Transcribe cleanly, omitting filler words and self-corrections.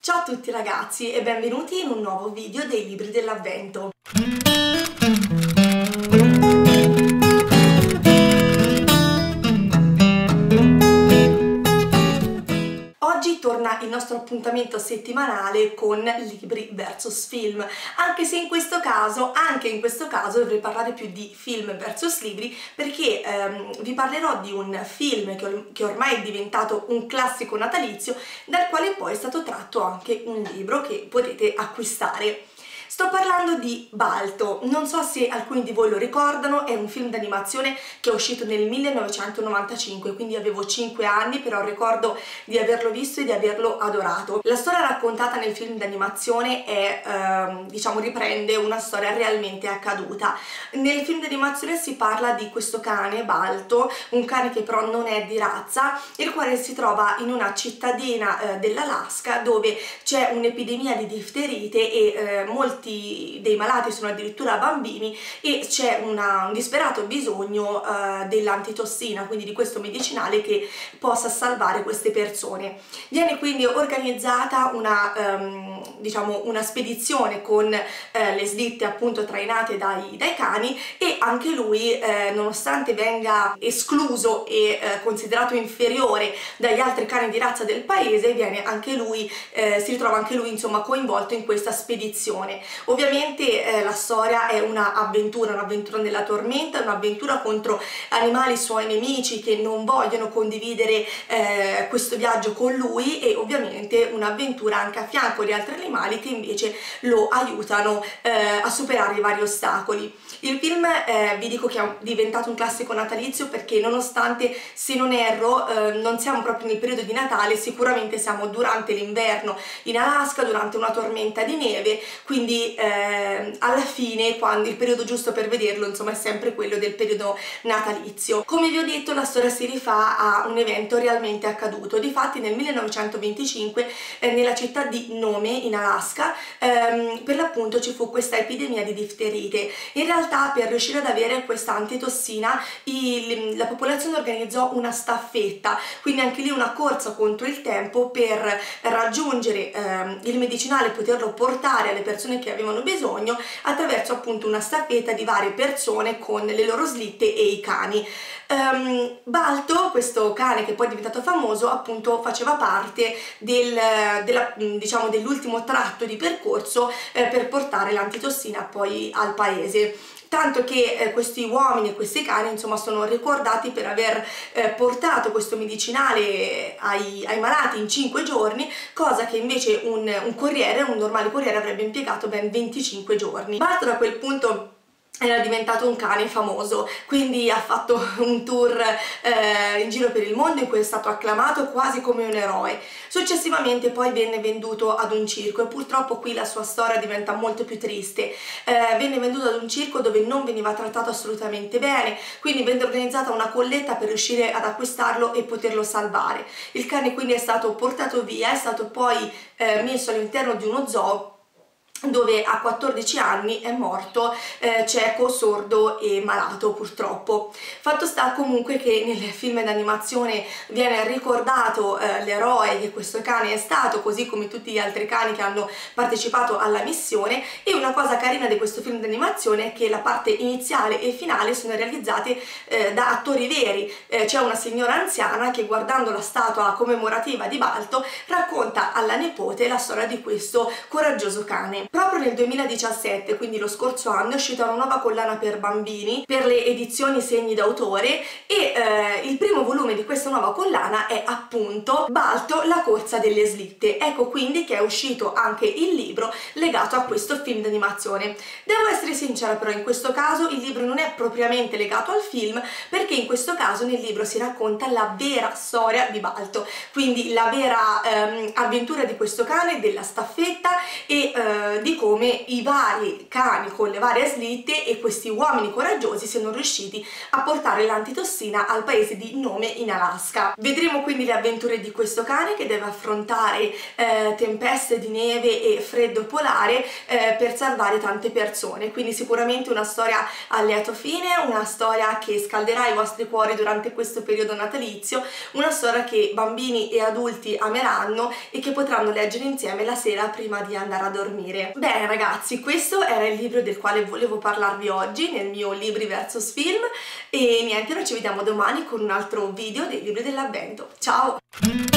Ciao a tutti ragazzi e benvenuti in un nuovo video dei libri dell'avvento. Oggi torna il nostro appuntamento settimanale con libri versus film, anche se anche in questo caso dovrei parlare più di film versus libri, perché vi parlerò di un film che ormai è diventato un classico natalizio, dal quale poi è stato tratto anche un libro che potete acquistare. Sto parlando di Balto, non so se alcuni di voi lo ricordano, è un film d'animazione che è uscito nel 1995, quindi avevo 5 anni, però ricordo di averlo visto e di averlo adorato. La storia raccontata nel film d'animazione riprende una storia realmente accaduta. Nel film d'animazione si parla di questo cane, Balto, un cane che però non è di razza, il quale si trova in una cittadina dell'Alaska dove c'è un'epidemia di difterite e molti dei malati sono addirittura bambini e c'è un disperato bisogno dell'antitossina, quindi di questo medicinale che possa salvare queste persone. Viene quindi organizzata una spedizione con le slitte appunto trainate dai cani, e anche lui nonostante venga escluso e considerato inferiore dagli altri cani di razza del paese, si ritrova anche lui insomma coinvolto in questa spedizione. Ovviamente la storia è un'avventura nella tormenta, un'avventura contro animali suoi nemici che non vogliono condividere questo viaggio con lui, e ovviamente un'avventura anche a fianco di altri animali che invece lo aiutano a superare i vari ostacoli. Il film vi dico che è diventato un classico natalizio perché, nonostante, se non erro, non siamo proprio nel periodo di Natale, sicuramente siamo durante l'inverno in Alaska, durante una tormenta di neve, quindi alla fine, quando il periodo giusto per vederlo insomma è sempre quello del periodo natalizio. Come vi ho detto, la storia si rifà a un evento realmente accaduto. Difatti nel 1925 nella città di Nome in Alaska per l'appunto ci fu questa epidemia di difterite. In realtà, per riuscire ad avere questa antitossina la popolazione organizzò una staffetta, quindi anche lì una corsa contro il tempo per raggiungere il medicinale e poterlo portare alle persone che avevano bisogno attraverso appunto una staffetta di varie persone con le loro slitte e i cani. Balto, questo cane che poi è diventato famoso, appunto faceva parte dell'ultimo tratto di percorso per portare l'antitossina poi al paese. Tanto che questi uomini e questi cani insomma sono ricordati per aver portato questo medicinale ai malati in 5 giorni, cosa che invece un normale corriere avrebbe impiegato ben 25 giorni. Balto da quel punto era diventato un cane famoso, quindi ha fatto un tour in giro per il mondo in cui è stato acclamato quasi come un eroe. Successivamente poi venne venduto ad un circo, e purtroppo qui la sua storia diventa molto più triste. Venne venduto ad un circo dove non veniva trattato assolutamente bene, quindi venne organizzata una colletta per riuscire ad acquistarlo e poterlo salvare. Il cane quindi è stato portato via, è stato poi messo all'interno di uno zoo, dove a 14 anni è morto cieco, sordo e malato purtroppo. Fatto sta comunque che nel film d'animazione viene ricordato l'eroe che questo cane è stato, così come tutti gli altri cani che hanno partecipato alla missione. E una cosa carina di questo film d'animazione è che la parte iniziale e finale sono realizzate da attori veri. C'è una signora anziana che, guardando la statua commemorativa di Balto, racconta alla nipote la storia di questo coraggioso cane. Proprio nel 2017, quindi lo scorso anno, è uscita una nuova collana per bambini per le edizioni Segni d'autore, e il primo volume di questa nuova collana è appunto Balto, la corsa delle slitte. Ecco quindi che è uscito anche il libro legato a questo film d'animazione. Devo essere sincera, però in questo caso il libro non è propriamente legato al film, perché in questo caso nel libro si racconta la vera storia di Balto, quindi la vera avventura di questo cane, della staffetta, e di come come i vari cani con le varie slitte e questi uomini coraggiosi siano riusciti a portare l'antitossina al paese di nome in Alaska. Vedremo quindi le avventure di questo cane che deve affrontare tempeste di neve e freddo polare per salvare tante persone, quindi sicuramente una storia a lieto fine, una storia che scalderà i vostri cuori durante questo periodo natalizio, una storia che bambini e adulti ameranno e che potranno leggere insieme la sera prima di andare a dormire. Bene ragazzi, questo era il libro del quale volevo parlarvi oggi nel mio Libri vs Film e niente, noi ci vediamo domani con un altro video dei libri dell'avvento. Ciao!